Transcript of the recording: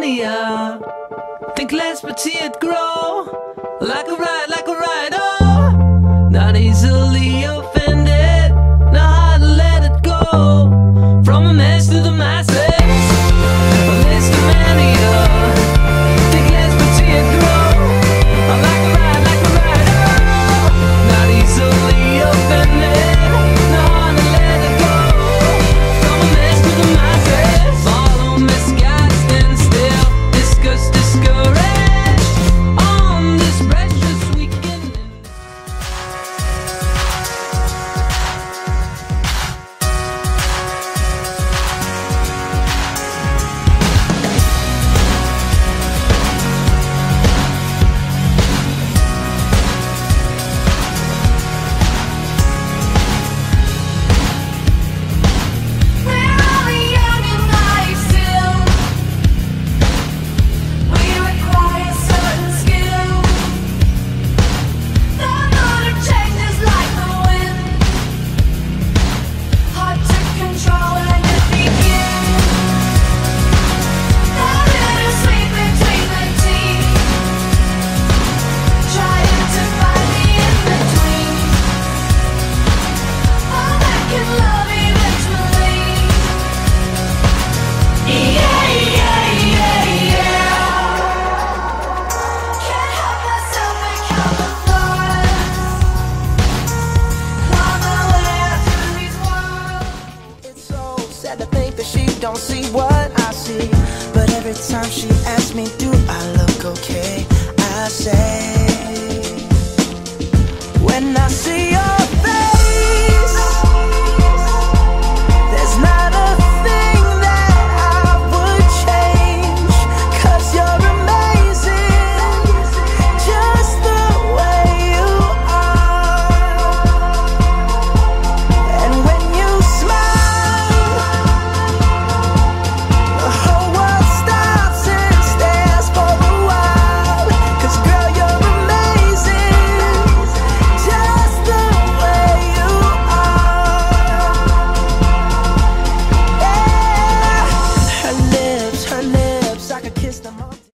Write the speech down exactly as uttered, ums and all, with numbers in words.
mania. Think less but see it grow. Like a ride, like a ride, oh. Not easily offended, not hard to let it go. From a mess to the masses, a list of mania. Think less but see it grow. Like a ride, like a ride, oh. Not easily offended, not hard to let it go. From a mess to the masses, follow misguided, stand still, discuss, discouraged on this precious weekend. To think that she don't see what I see, but every time she asks me, do I look okay? I say, when I see your face, there's not a thing that I would change, 'cause you're amazing, just the way you are. And when you smile, the whole world stops and stares for a while. 'Cause girl, you're amazing, just the way you are. Yeah. Her lips, her lips, I could kiss them all.